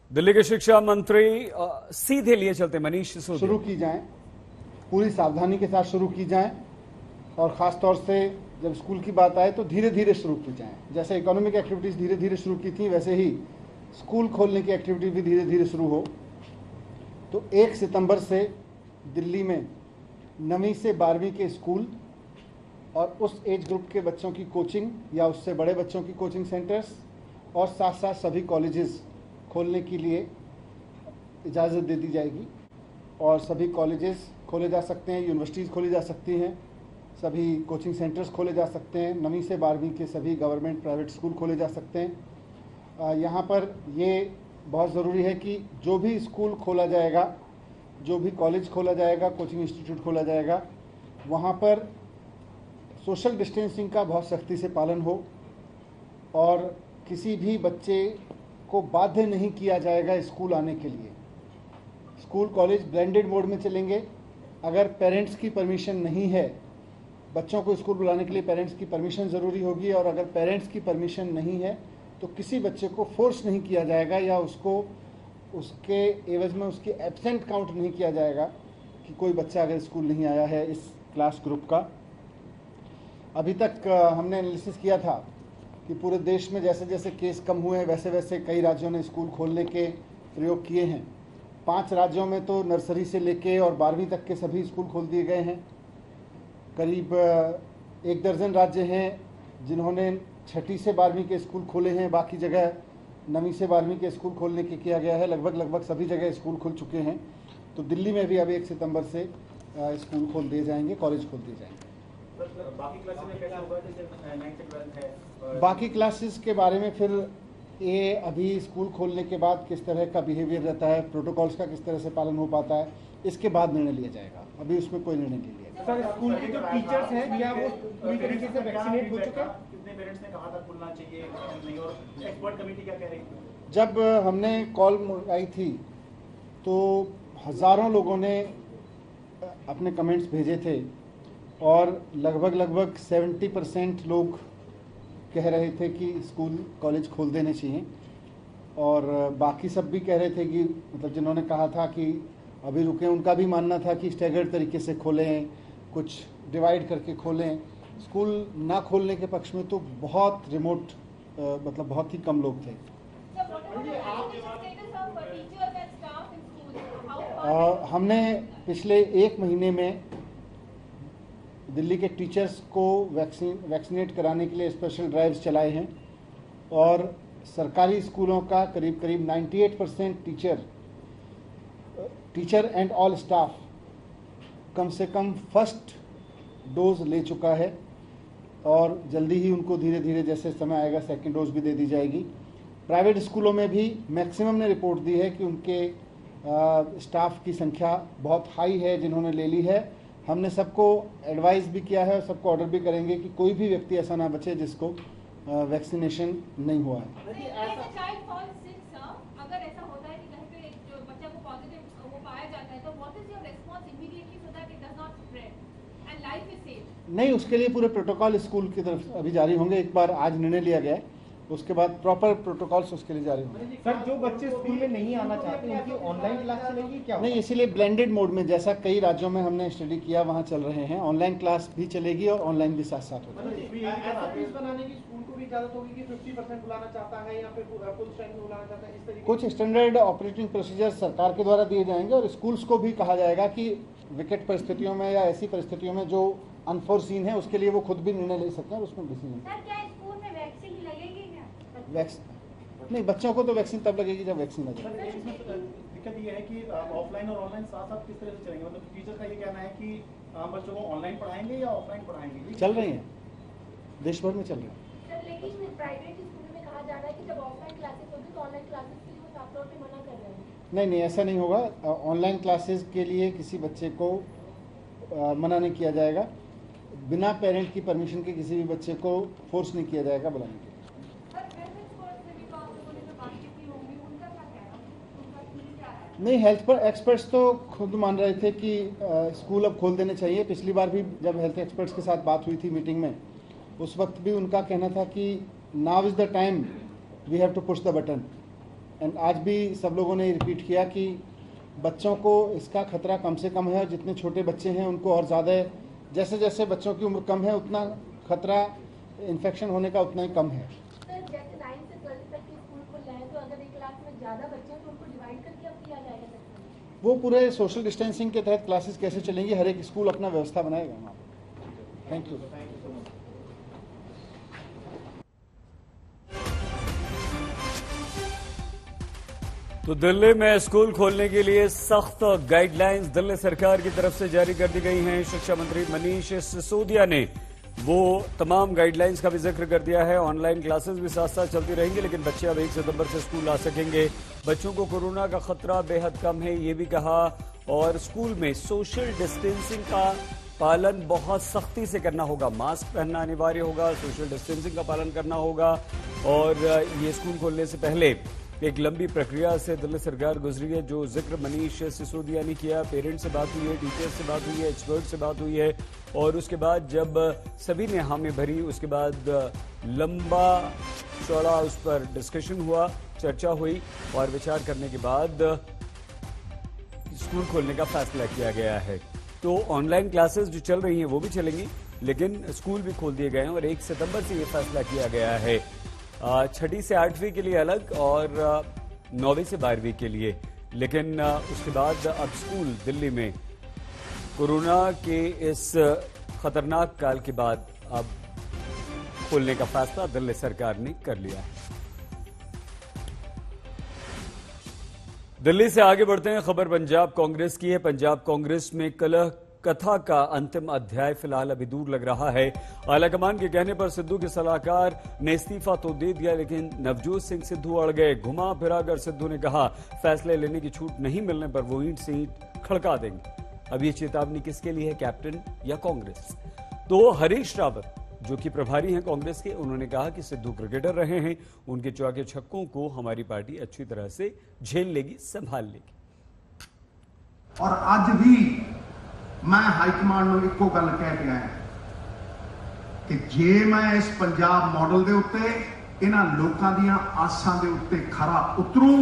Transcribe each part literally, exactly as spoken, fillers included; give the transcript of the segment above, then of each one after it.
दिल्ली के शिक्षा मंत्री सीधे लिए चलते मनीष सिसोदिया शुरू की जाएं, पूरी सावधानी के साथ शुरू की जाएं और ख़ास तौर से जब स्कूल की बात आए तो धीरे धीरे शुरू की जाएं। जैसे इकोनॉमिक एक्टिविटीज़ धीरे धीरे शुरू की थी, वैसे ही स्कूल खोलने की एक्टिविटी भी धीरे धीरे शुरू हो। तो एक सितंबर से दिल्ली में नवीं से बारहवीं के स्कूल और उस एज ग्रुप के बच्चों की कोचिंग या उससे बड़े बच्चों की कोचिंग सेंटर्स और साथ साथ सभी कॉलेजेस खोलने के लिए इजाज़त दे दी जाएगी और सभी कॉलेजेस खोले जा सकते हैं, यूनिवर्सिटीज़ खोली जा सकती हैं, सभी कोचिंग सेंटर्स खोले जा सकते हैं, नवीं से बारहवीं के सभी गवर्नमेंट प्राइवेट स्कूल खोले जा सकते हैं। यहाँ पर ये बहुत ज़रूरी है कि जो भी स्कूल खोला जाएगा, जो भी कॉलेज खोला जाएगा, कोचिंग इंस्टीट्यूट खोला जाएगा, वहाँ पर सोशल डिस्टेंसिंग का बहुत सख्ती से पालन हो और किसी भी बच्चे को बाध्य नहीं किया जाएगा स्कूल आने के लिए। स्कूल कॉलेज ब्लेंडेड मोड में चलेंगे। अगर पेरेंट्स की परमिशन नहीं है, बच्चों को स्कूल बुलाने के लिए पेरेंट्स की परमिशन ज़रूरी होगी और अगर पेरेंट्स की परमिशन नहीं है तो किसी बच्चे को फोर्स नहीं किया जाएगा या उसको उसके एवज में उसकी एब्सेंट काउंट नहीं किया जाएगा कि कोई बच्चा अगर स्कूल नहीं आया है इस क्लास ग्रुप का। अभी तक हमने एनालिसिस किया था कि पूरे देश में जैसे जैसे केस कम हुए हैं वैसे वैसे कई राज्यों ने स्कूल खोलने के प्रयोग किए हैं। पांच राज्यों में तो नर्सरी से लेके और बारहवीं तक के सभी स्कूल खोल दिए गए हैं। करीब एक दर्जन राज्य हैं जिन्होंने छठी से बारहवीं के स्कूल खोले हैं, बाकी जगह नवीं से बारहवीं के स्कूल खोलने के किया गया है। लगभग लगभग सभी जगह स्कूल खुल चुके हैं। तो दिल्ली में भी अब एक सितंबर से स्कूल खोल दिए जाएंगे, कॉलेज खोल दिए जाएंगे। बाकी क्लासेस में कैसा होगा जैसे नाइन्थ से ट्वेल्थ है? बाकी क्लासेस के बारे में फिर ये अभी स्कूल खोलने के बाद किस तरह का बिहेवियर रहता है, प्रोटोकॉल्स का किस तरह से पालन हो पाता है, इसके बाद निर्णय लिया जाएगा। अभी उसमें कोई निर्णय नहीं लिया। सर, स्कूल के जो टीचर्स हैं क्या वो पूरी तरीके से वैक्सीनेट हो चुके हैं? कितने पेरेंट्स ने कहा था खुलना चाहिए नहीं, और एक्सपर्ट कमेटी क्या कह रही थी? जब हमने कॉल आई थी तो हज़ारों लोगों ने अपने कमेंट्स भेजे थे और लगभग लगभग सत्तर परसेंट लोग कह रहे थे कि स्कूल कॉलेज खोल देने चाहिए और बाकी सब भी कह रहे थे कि मतलब जिन्होंने कहा था कि अभी रुकें, उनका भी मानना था कि स्टैगर्ड तरीके से खोलें, कुछ डिवाइड करके खोलें। स्कूल ना खोलने के पक्ष में तो बहुत रिमोट मतलब बहुत ही कम लोग थे। आ, हमने पिछले एक महीने में दिल्ली के टीचर्स को वैक्सीन वैक्सीनेट कराने के लिए स्पेशल ड्राइव्स चलाए हैं और सरकारी स्कूलों का करीब करीब अट्ठानवे percent teacher teacher and all staff कम से कम फर्स्ट डोज ले चुका है और जल्दी ही उनको धीरे धीरे जैसे समय आएगा सेकेंड डोज भी दे दी जाएगी। प्राइवेट स्कूलों में भी मैक्सिमम ने रिपोर्ट दी है कि उनके आ, स्टाफ की संख्या बहुत हाई है जिन्होंने ले ली है। हमने सबको एडवाइस भी किया है और सबको ऑर्डर भी करेंगे कि कोई भी व्यक्ति ऐसा ना बचे जिसको वैक्सीनेशन नहीं हुआ है। अगर ऐसा होता है कि कहीं पे जो बच्चा को पॉजिटिव वो पाया जाता है तो what is your response immediately so that it does not spread and life is safe? नहीं, उसके लिए पूरे प्रोटोकॉल स्कूल की तरफ अभी जारी होंगे। एक बार आज निर्णय लिया गया है, उसके बाद प्रॉपर प्रोटोकॉल्स उसके लिए जारी होंगे। सर, जो बच्चे स्कूल में नहीं आना चाहते उनकी ऑनलाइन क्लास चलेगी क्या? नहीं, इसीलिए ब्लेंडेड मोड में जैसा कई राज्यों में हमने स्टडी किया वहाँ चल रहे हैं, ऑनलाइन क्लास भी चलेगी और ऑनलाइन भी साथ साथ होगी। ऐसा फीस बनाने की स्कूल को भी इजाजत होगी कि पचास परसेंट बुलाना चाहता है या फिर फुल स्ट्रेंथ बुलाना चाहता है, इस तरीके कुछ स्टैंडर्ड ऑपरेटिंग प्रोसीजर सरकार के द्वारा दिए जाएंगे और स्कूल्स को भी कहा जाएगा कि विकट परिस्थितियों में या ऐसी परिस्थितियों में जो अनफोर्सीन है उसके लिए वो खुद भी निर्णय ले सकते हैं और उसमें डिसीजन। वैक्सीन नहीं, बच्चों को तो वैक्सीन तब लगेगी जब वैक्सीन लगे। दिक्कत ये है कि ऑफलाइन और ऑनलाइन साथ साथ किस तरह से चलेंगे? मतलब टीचर का ये कहना है कि बच्चों को ऑनलाइन पढ़ाएंगे या ऑफलाइन पढ़ाएंगे? चल रही हैं, देश भर में चल रही है। लेकिन प्राइवेट स्कूल में कहा जा रहा है कि जब ऑफलाइन क्लासेस होगी तो ऑनलाइन क्लासेस के लिए साफ तौर पे मना कर रहे हैं। नहीं नहीं, ऐसा नहीं होगा। ऑनलाइन क्लासेस के लिए किसी बच्चे को मना नहीं किया जाएगा। बिना पेरेंट की परमिशन के किसी भी बच्चे को फोर्स नहीं किया जाएगा बुलाने के लिए। नहीं, हेल्थ पर एक्सपर्ट्स तो खुद मान रहे थे कि स्कूल अब खोल देने चाहिए। पिछली बार भी जब हेल्थ एक्सपर्ट्स के साथ बात हुई थी मीटिंग में, उस वक्त भी उनका कहना था कि now is the time we have to push the button and आज भी सब लोगों ने रिपीट किया कि बच्चों को इसका खतरा कम से कम है, और जितने छोटे बच्चे हैं उनको और ज़्यादा है। जैसे जैसे बच्चों की उम्र कम है उतना खतरा इन्फेक्शन होने का उतना ही कम है। सर, जैसे नाइन से ट्वेल्थ तक के स्कूल खुल रहे हैं, तो अगर एक क्लास में ज़्यादा बच्चे हैं तो उनको डिवाइड करके अब किया जाएगा सर? वो पूरे सोशल डिस्टेंसिंग के तहत क्लासेस कैसे चलेंगी, हर एक स्कूल अपना व्यवस्था बनाएगा वहाँ पर। Thank you. तो दिल्ली में स्कूल खोलने के लिए सख्त गाइडलाइंस दिल्ली सरकार की तरफ से जारी कर दी गई हैं। शिक्षा मंत्री मनीष सिसोदिया ने वो तमाम गाइडलाइंस का भी जिक्र कर दिया है। ऑनलाइन क्लासेस भी साथ साथ चलती रहेंगी, लेकिन बच्चे अब एक सितंबर से स्कूल आ सकेंगे। बच्चों को कोरोना का खतरा बेहद कम है, ये भी कहा। और स्कूल में सोशल डिस्टेंसिंग का पालन बहुत सख्ती से करना होगा। मास्क पहनना अनिवार्य होगा, सोशल डिस्टेंसिंग का पालन करना होगा। और ये स्कूल खोलने से पहले एक लंबी प्रक्रिया से दिल्ली सरकार गुजरी है, जो जिक्र मनीष सिसोदिया ने किया। पेरेंट्स से बात हुई है, टीचर्स से बात हुई है, एक्सपर्ट से बात हुई है, और उसके बाद जब सभी ने हामी भरी, उसके बाद लंबा चौड़ा उस पर डिस्कशन हुआ, चर्चा हुई, और विचार करने के बाद स्कूल खोलने का फैसला किया गया है। तो ऑनलाइन क्लासेस जो चल रही हैं वो भी चलेंगी, लेकिन स्कूल भी खोल दिए गए हैं, और एक सितंबर से ये फैसला किया गया है। छठी से आठवीं के लिए अलग और नौवीं से बारहवीं के लिए। लेकिन उसके बाद अब स्कूल दिल्ली में कोरोना के इस खतरनाक काल के बाद अब खोलने का फैसला दिल्ली सरकार ने कर लिया है। दिल्ली से आगे बढ़ते हैं। खबर पंजाब कांग्रेस की है। पंजाब कांग्रेस में कलह कथा का अंतिम अध्याय फिलहाल अभी दूर लग रहा है। आलाकमान के कहने पर सिद्धू के सलाहकार ने इस्तीफा तो दे दिया, लेकिन नवजोत सिंह सिद्धू अड़ गए। घुमा फिरा कर सिद्धू ने कहा फैसले लेने की छूट नहीं मिलने पर वो ईंट से ईंट खड़का देंगे। अब ये चेतावनी किसके लिए है, कैप्टन या कांग्रेस? तो हरीश रावत जो कि प्रभारी हैं कांग्रेस के, उन्होंने कहा कि सिद्धू क्रिकेटर रहे हैं, उनके चौके छक्कों को हमारी पार्टी अच्छी तरह से झेल लेगी, संभाल लेगी। और आज भी मैं हाईकमान ਨੂੰ ਇੱਕੋ ਗੱਲ ਕਹਿ ਕੇ ਆਇਆ ਕਿ ਜੇ ਮੈਂ ਇਸ ਪੰਜਾਬ ਮਾਡਲ ਦੇ ਉੱਤੇ ਇਹਨਾਂ ਲੋਕਾਂ ਦੀਆਂ ਆਸਾਂ ਦੇ ਉੱਤੇ ਖਰਾ ਉਤਰੂ,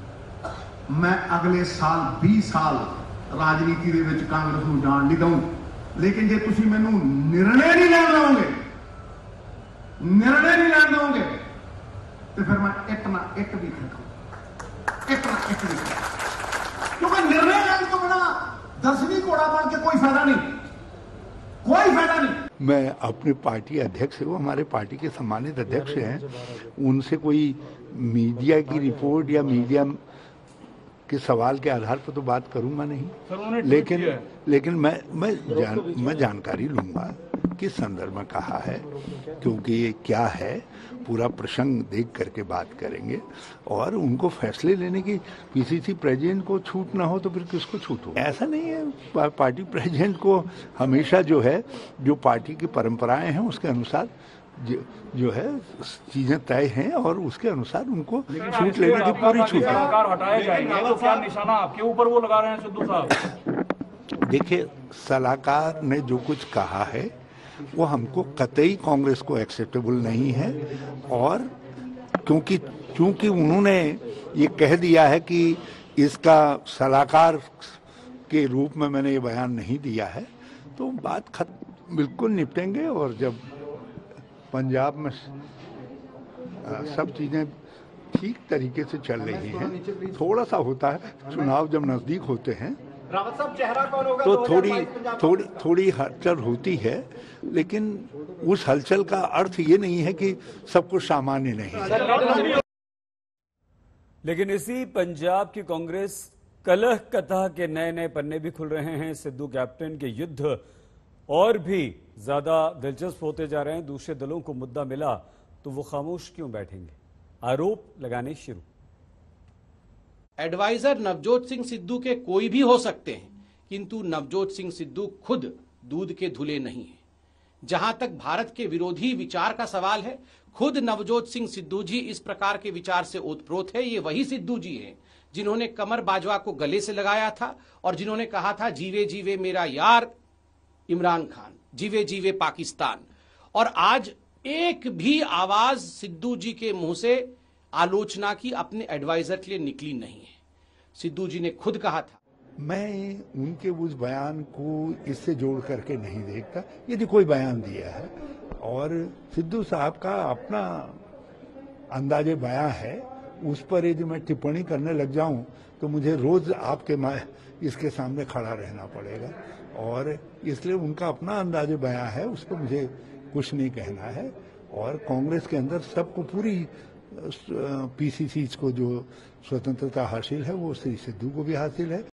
ਮੈਂ ਅਗਲੇ ਸਾਲ बीस ਸਾਲ ਰਾਜਨੀਤੀ ਦੇ ਵਿੱਚ ਕਾਂਗਰਸ ਨੂੰ ਜਾਣ ਨਹੀਂ ਦਊਂ। ਲੇਕਿਨ ਜੇ ਤੁਸੀਂ ਮੈਨੂੰ ਨਿਰਣੇ ਨਹੀਂ ਲੈਣ ਦਓਗੇ, ਨਿਰਣੇ ਨਹੀਂ ਲੈਣ ਦਓਗੇ, ਤੇ ਫਿਰ ਮੈਂ ਇੱਕ ਨਾ ਇੱਕ ਵੀ ਖੜਕੂ, ਇੱਕ ਨਾ ਇੱਕ ਵੀ ਖੜਕੂ, ਕਿਉਂਕਿ ਨਿਰਣੇ ਲੈਣ ਤੋਂ ਬਿਨਾਂ दसवीं घोड़ा बन के कोई फायदा नहीं, कोई फायदा नहीं। मैं अपने पार्टी अध्यक्ष है, वो हमारे पार्टी के सम्मानित अध्यक्ष हैं, उनसे कोई मीडिया की रिपोर्ट या मीडिया के सवाल के आधार पर तो बात करूंगा नहीं, लेकिन लेकिन मैं मैं जान मैं जानकारी लूंगा किस संदर्भ में कहा है, क्योंकि ये क्या है पूरा प्रसंग देख करके बात करेंगे। और उनको फैसले लेने की पीसीसी प्रेसिडेंट को छूट ना हो तो फिर किसको छूट हो? ऐसा नहीं है। पार्टी प्रेसिडेंट को हमेशा जो है, जो पार्टी की परंपराएं हैं उसके अनुसार जो, जो है चीजें तय हैं, और उसके अनुसार उनको छूट लेने की पूरी छूट है। हटाए जाएंगे तो क्या निशाना आपके ऊपर वो लगा रहे हैं सिद्धू साहब? देखिए, सलाहकार ने जो कुछ कहा है वो हमको कतई कांग्रेस को एक्सेप्टेबल नहीं है, और क्योंकि क्योंकि उन्होंने ये कह दिया है कि इसका सलाहकार के रूप में मैंने ये बयान नहीं दिया है, तो बात खत बिल्कुल निपटेंगे। और जब पंजाब में सब चीज़ें ठीक तरीके से चल रही हैं, थोड़ा सा होता है चुनाव जब नज़दीक होते हैं रावत साहब, चेहरा कौन होगा तो थोड़ी थोड़ी थोड़ी हलचल होती है, लेकिन उस हलचल का अर्थ ये नहीं है कि सब कुछ सामान्य नहीं। लेकिन इसी पंजाब की कांग्रेस कलह कथा के नए नए पन्ने भी खुल रहे हैं। सिद्धू कैप्टन के युद्ध और भी ज्यादा दिलचस्प होते जा रहे हैं। दूसरे दलों को मुद्दा मिला तो वो खामोश क्यों बैठेंगे, आरोप लगाने शुरू। एडवाइजर नवजोत सिंह सिद्धू के कोई भी हो सकते हैं, किंतु नवजोत सिंह सिद्धू खुद दूध के धुले नहीं हैं। जहां तक भारत के विरोधी विचार का सवाल है, खुद नवजोत सिंह सिद्धू जी इस प्रकार के विचार से ओतप्रोत है। ये वही सिद्धू जी हैं जिन्होंने कमर बाजवा को गले से लगाया था और जिन्होंने कहा था जीवे जीवे मेरा यार इमरान खान, जीवे जीवे पाकिस्तान। और आज एक भी आवाज सिद्धू जी के मुंह से आलोचना की अपने एडवाइजर के लिए निकली नहीं है। सिद्धू जी ने खुद कहा था, मैं उनके उस बयान को इससे जोड़ करके नहीं देखता। यदि कोई बयान दिया है और सिद्धू साहब का अपना अंदाजे बयान है, उस पर यदि मैं टिप्पणी करने लग जाऊं तो मुझे रोज आपके इसके सामने खड़ा रहना पड़ेगा, और इसलिए उनका अपना अंदाजे बयान है, उस पर मुझे कुछ नहीं कहना है। और कांग्रेस के अंदर सबको पूरी पीसीसी को जो स्वतंत्रता हासिल है वो श्री सिद्धू को भी हासिल है।